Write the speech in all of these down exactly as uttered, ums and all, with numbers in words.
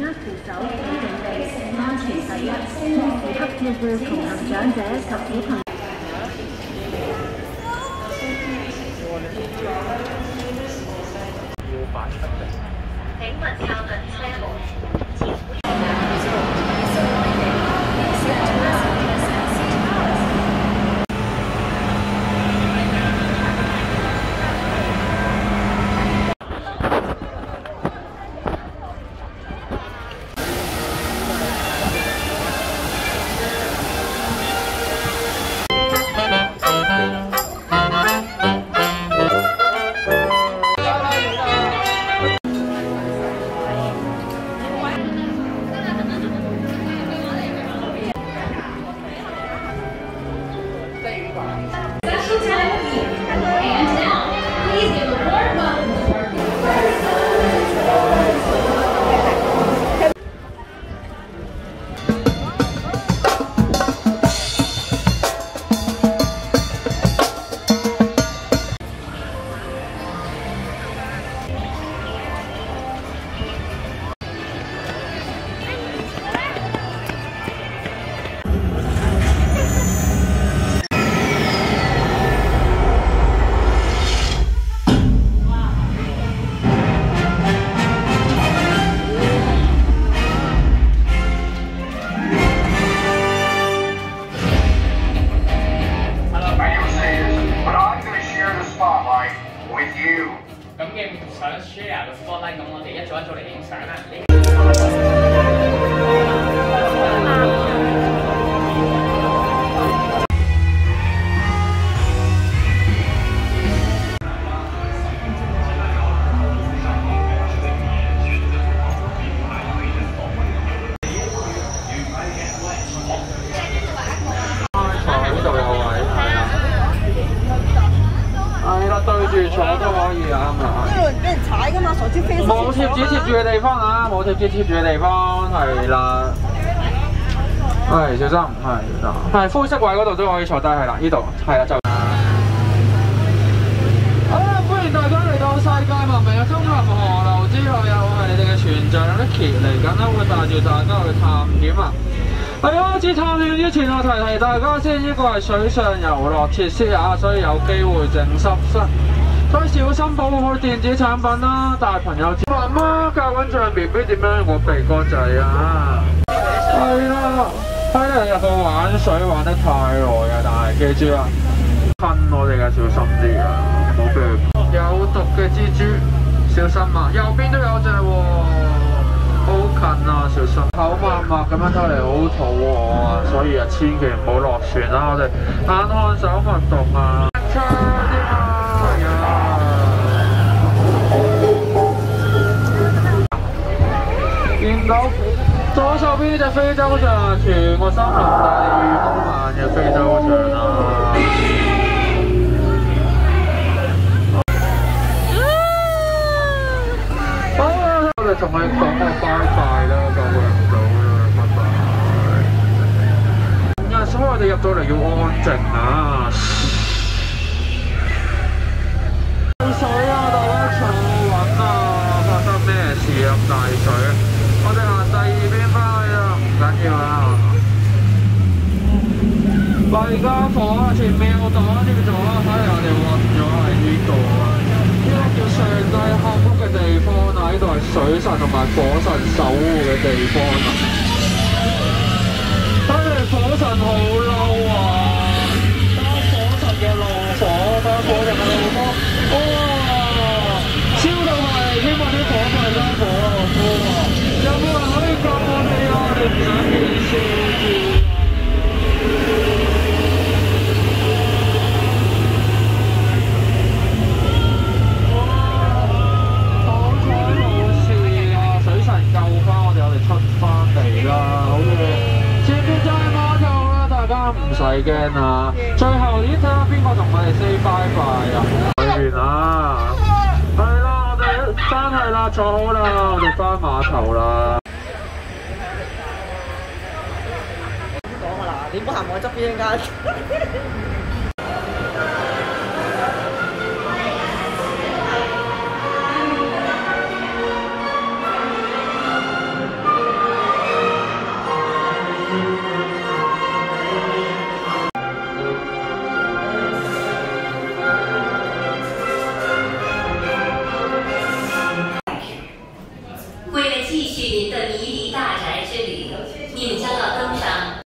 握扶手，企定地，安全第一。時刻照顧同行長者及小朋友。請勿靠近車門。 咁嘅想 share 個 spotlight， 咁我哋一組一組嚟影相啦。 對住坐都可以啊，啱啦。呢度俾人踩㗎嘛，傻豬飛。冇貼紙貼住嘅地方啊，冇貼紙貼住嘅地方係啦。係小心，係啦。係灰色位嗰度都可以坐低，係啦，呢度係啦就。好啦，歡迎大家嚟到世界文明嘅中南河流之後，又係你哋嘅船長 Ricky 嚟緊啦，會帶住大家去探險啊！喺開始探險之前，我提提大家先，呢個係水上遊樂設施啊，所以有機會整濕身。 所以小心保護好電子產品啦，大朋友媽媽教緊象 B B 點樣用個鼻哥仔啊！係啦，睇嚟有個玩水玩得太耐啊，但係記住啦，噴我哋嘅小心啲啊，唔好俾佢有毒嘅蜘蛛，小心啊！右邊都有隻喎，好近啊，小心！口抹抹咁樣睇嚟好肚餓啊，所以啊，千祈唔好落船啦，我哋眼看手勿動啊！ 見到左手邊呢隻非洲象，全個森林第二慢嘅非洲象啦。好啦，我哋同佢講個拜拜啦，救佢唔到啦，拜拜。啊，所以我哋入到嚟要安靜啊！水啊，大家坐穩啊！發生咩事啊？咁大水！ 我哋行第二邊翻去啦，唔緊要啦。弊家伙啊，前面我擋住咗，睇嚟我哋暈咗喺呢度啊！呢個叫上帝幸福嘅地方啊，呢度係水神同埋火神守護嘅地方啊！睇嚟火神好嬲啊！打火神嘅怒火，打火神嘅怒火，哇！燒到係，希望啲火快收火啊！哇！ 有冇人可以救我哋啊？我哋唔想變燒住。哇！好彩冇事啊！水神救翻我哋，我哋出翻嚟啦，好嘢！前面就係碼頭啦，大家唔使驚啊！最後呢，睇下邊個同我哋 say bye bye 啊！去完啦，係啦，我哋真係啦，坐好啦，我哋翻碼頭啦。 你唔好行我側邊間。 继续您的迷离大宅之旅，你们将要登上。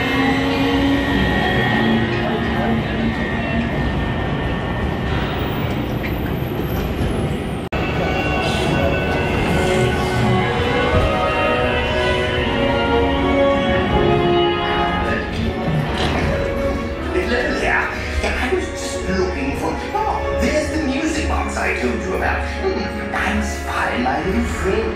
I told you about. That's fine, my little friend.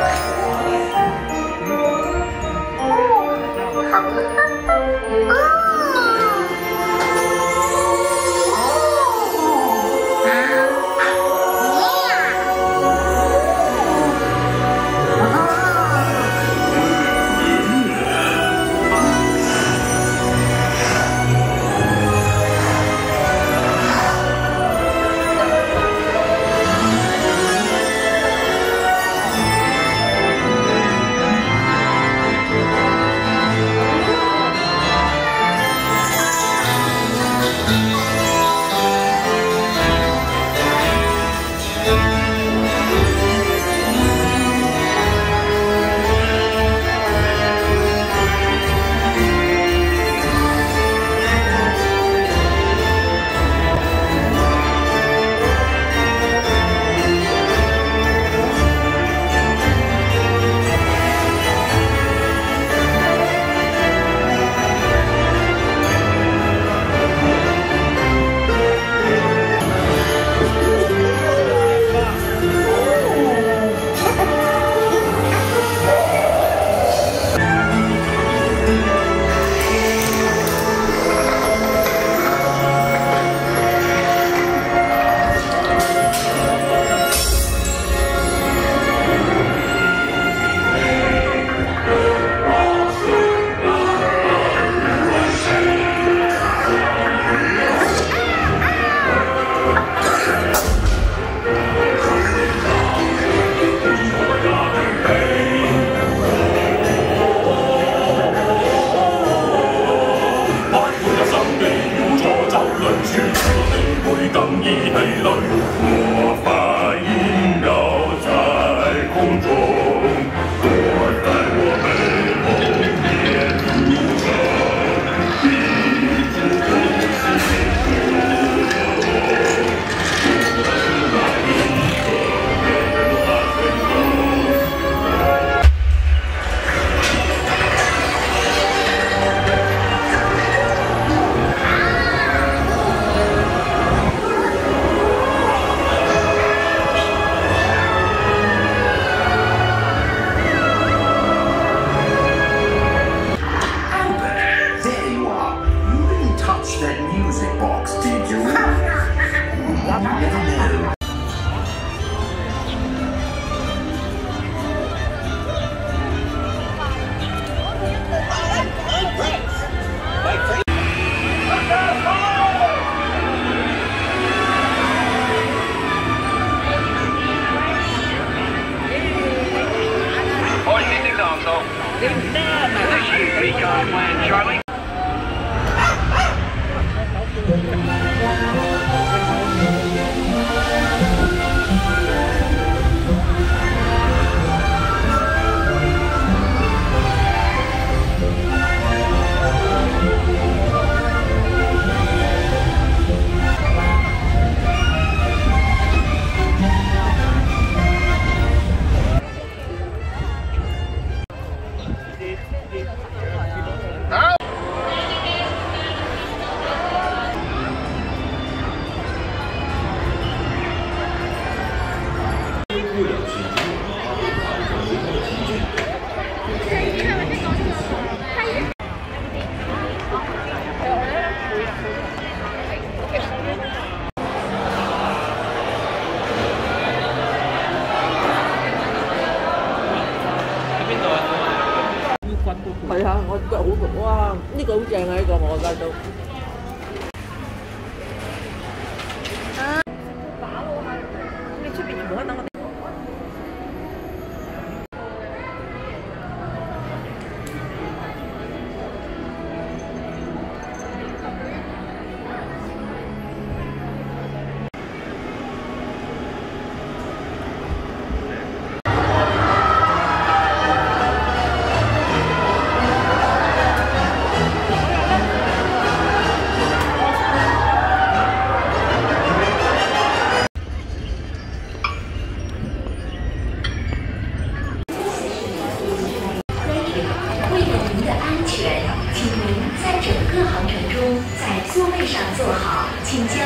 Charlie. 係啊，我腳好哇！呢個好正啊！呢個我覺得都。啊！飽喎，你出邊全部都等我哋。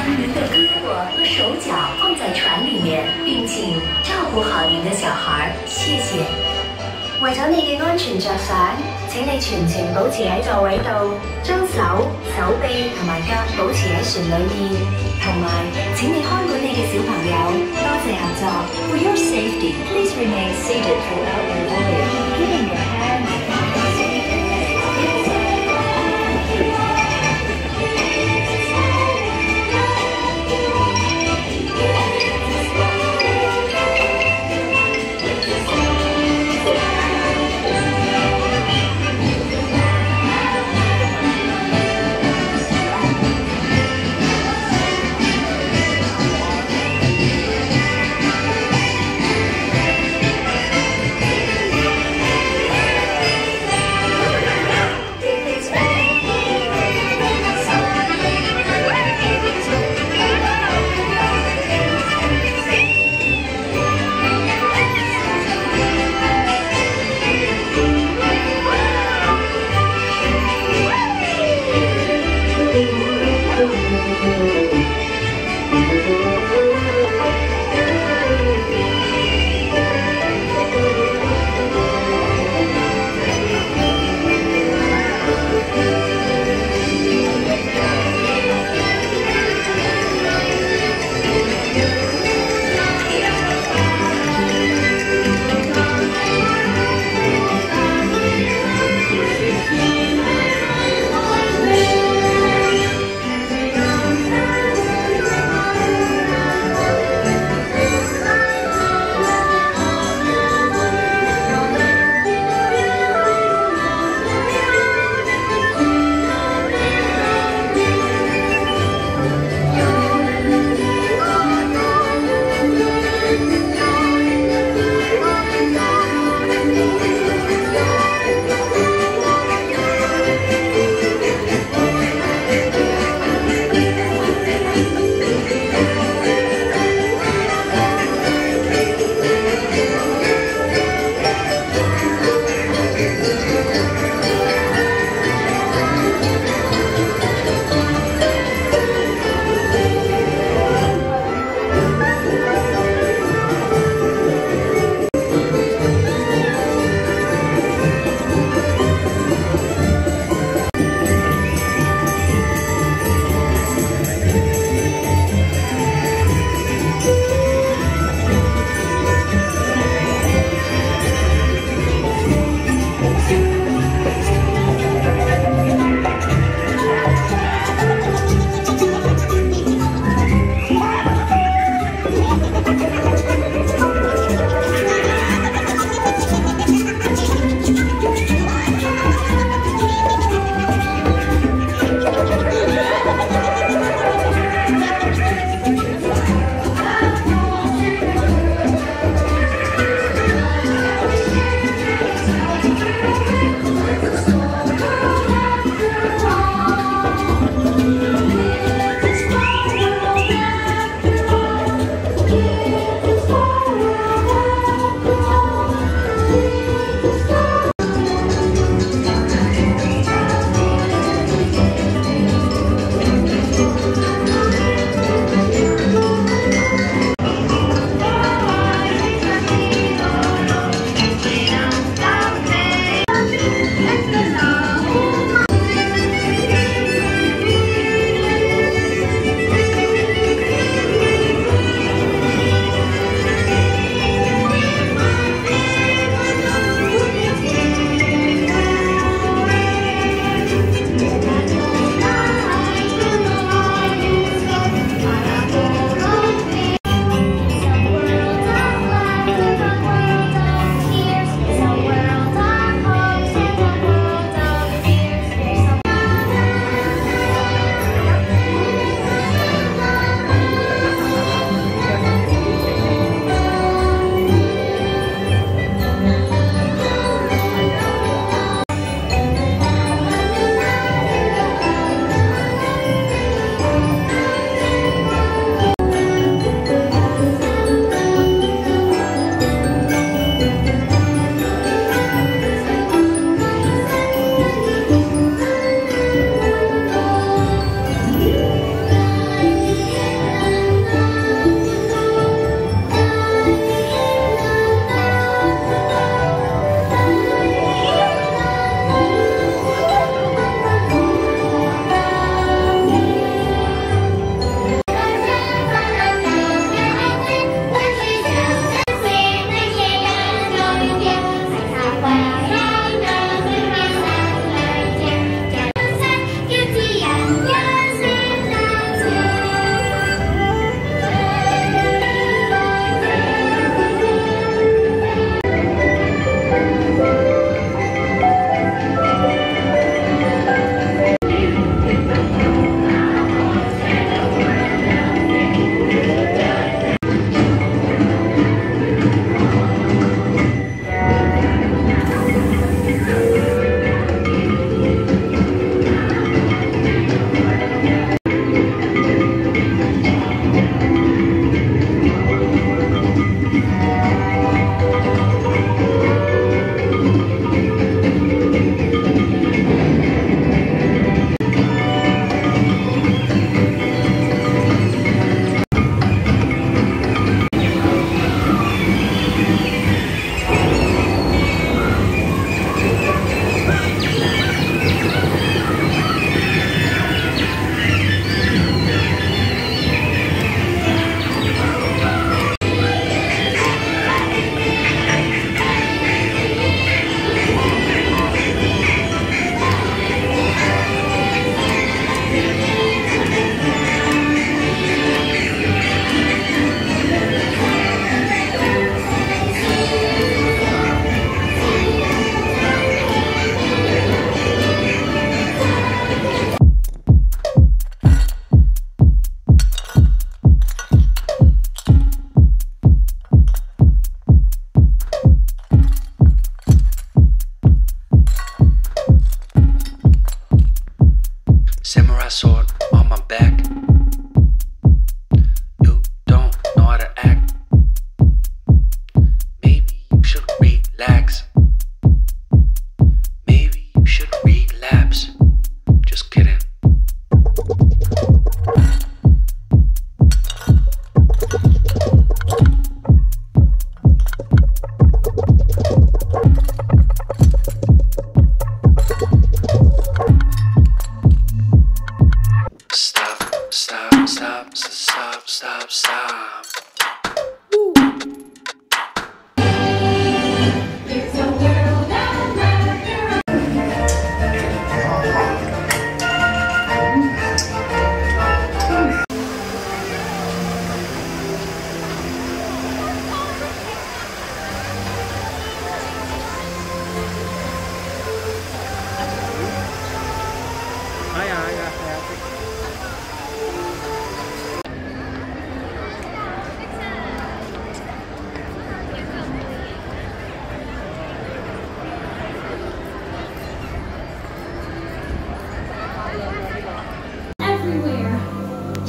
您的胳膊和手脚放在船里面，并请照顾好您的小孩，谢謝。為咗你嘅安全着想，請你全程保持喺座位度，將手、手臂同埋腳保持喺船裡面，同埋請你看管你嘅小朋友。多謝合作。For your safety, please remain seated throughout your voyage, keeping your hands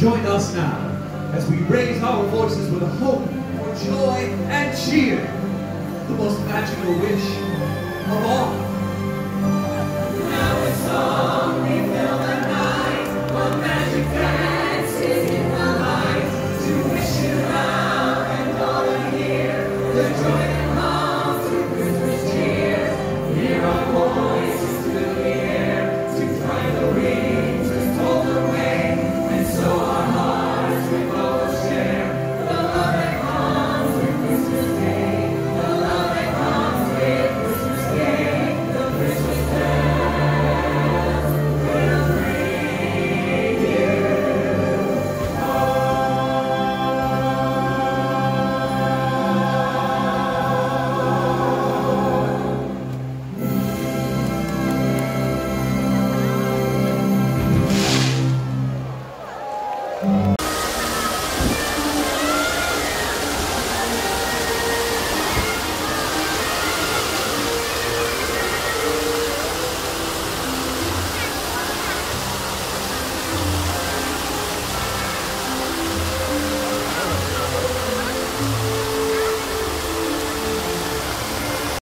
join us now as we raise our voices with a hope for joy and cheer, the most magical wish of all.